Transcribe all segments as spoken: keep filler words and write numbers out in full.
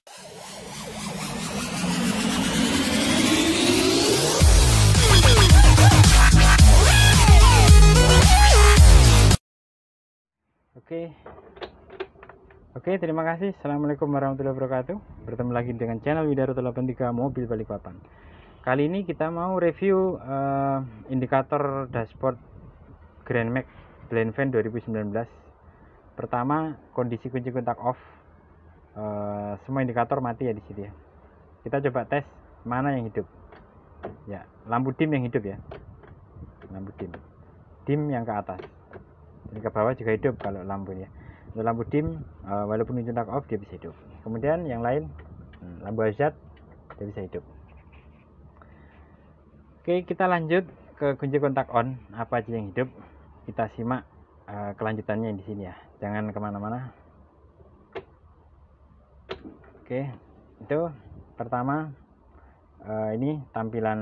Oke, oke, terima kasih. Assalamualaikum warahmatullahi wabarakatuh. Bertemu lagi dengan channel Widaro delapan tiga Mobil Balikpapan. Kali ini kita mau review uh, indikator dashboard Grand Max Blind Van dua ribu sembilan belas. Pertama, kondisi kunci kontak off. Uh, semua indikator mati ya di sini ya. Kita coba tes mana yang hidup. Ya, lampu dim yang hidup ya. Lampu dim. Dim yang ke atas. Ini ke bawah juga hidup kalau lampunya. Untuk lampu dim, uh, walaupun kunci kontak off dia bisa hidup. Kemudian yang lain, hmm, lampu hazard dia bisa hidup. Oke, kita lanjut ke kunci kontak on. Apa aja yang hidup? Kita simak uh, kelanjutannya di sini ya. Jangan kemana-mana. Oke, itu pertama uh, ini tampilan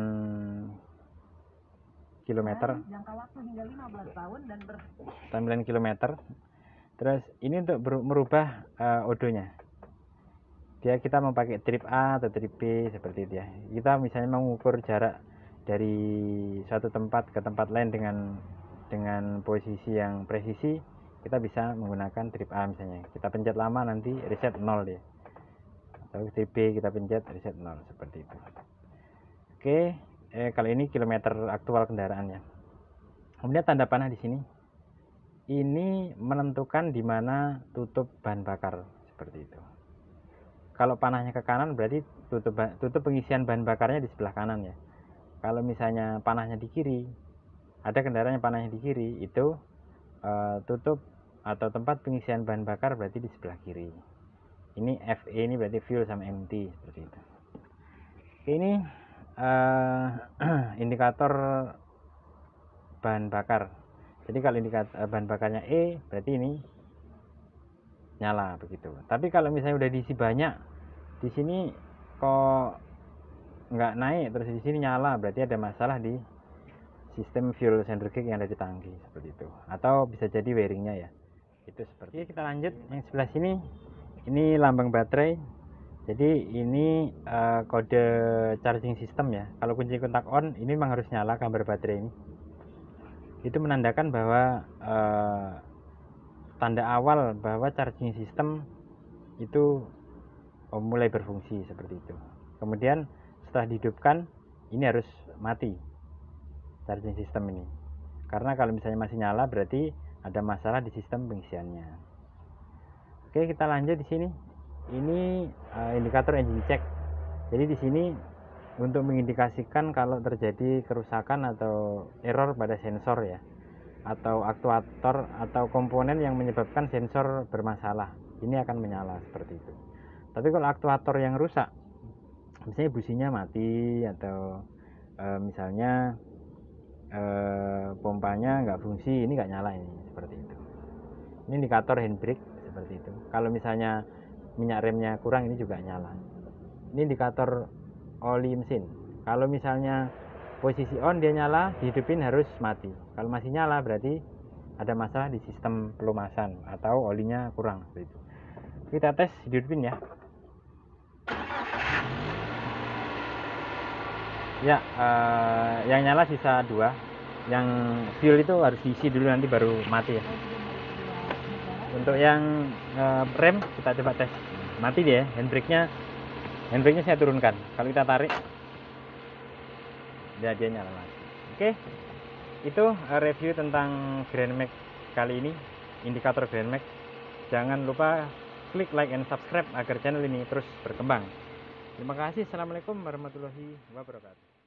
kilometer. Jangka waktu hingga lima belas tahun dan ber... tampilan kilometer. Terus ini untuk merubah uh, odonya. Dia kita mau pakai trip A atau trip B seperti itu ya. Kita misalnya mengukur jarak dari suatu tempat ke tempat lain dengan dengan posisi yang presisi, kita bisa menggunakan trip A misalnya. Kita pencet lama nanti reset nol dia. Atau trip B kita pencet reset nol seperti itu. Oke, eh, kalau ini kilometer aktual kendaraannya. Kemudian tanda panah di sini. Ini menentukan di mana tutup bahan bakar seperti itu. Kalau panahnya ke kanan berarti tutup tutup pengisian bahan bakarnya di sebelah kanan ya. Kalau misalnya panahnya di kiri, ada kendaraan yang panahnya di kiri, itu uh, tutup atau tempat pengisian bahan bakar berarti di sebelah kiri. Ini F E ini berarti fuel sama empty seperti itu. Ini uh, indikator bahan bakar. Jadi kalau indikator bahan bakarnya E berarti ini nyala begitu. Tapi kalau misalnya udah diisi banyak, di sini kok nggak naik terus di sini nyala, berarti ada masalah di sistem fuel centrifuge yang ada di tangki seperti itu. Atau bisa jadi wiringnya ya. Itu seperti. Oke, kita lanjut yang sebelah sini. Ini lambang baterai. Jadi ini uh, kode charging system ya. Kalau kunci kontak on ini memang harus nyala gambar baterai ini. Itu menandakan bahwa uh, tanda awal bahwa charging system itu oh, mulai berfungsi seperti itu. Kemudian setelah dihidupkan ini harus mati charging system ini, karena kalau misalnya masih nyala berarti ada masalah di sistem pengisiannya. Oke, kita lanjut di sini. Ini uh, indikator engine check. Jadi di sini untuk mengindikasikan kalau terjadi kerusakan atau error pada sensor ya, atau aktuator atau komponen yang menyebabkan sensor bermasalah, ini akan menyala seperti itu. Tapi kalau aktuator yang rusak, misalnya businya mati atau e, misalnya e, pompanya nggak fungsi, ini nggak nyala ini seperti itu. Ini indikator handbrake seperti itu. Kalau misalnya minyak remnya kurang, ini juga nyala. Ini indikator oli mesin. Kalau misalnya posisi on dia nyala, dihidupin harus mati. Kalau masih nyala berarti ada masalah di sistem pelumasan atau olinya kurang seperti itu. Kita tes dihidupin ya. Ya, uh, yang nyala sisa dua. Yang fuel itu harus diisi dulu nanti baru mati ya. Untuk yang uh, rem kita coba tes. Mati dia, handbrake-nya handbrake-nya saya turunkan. Kalau kita tarik, ya dia nyala lagi. Oke, itu review tentang Grand Max kali ini, indikator Grand Max. Jangan lupa klik like and subscribe agar channel ini terus berkembang. Terima kasih. Assalamualaikum warahmatullahi wabarakatuh.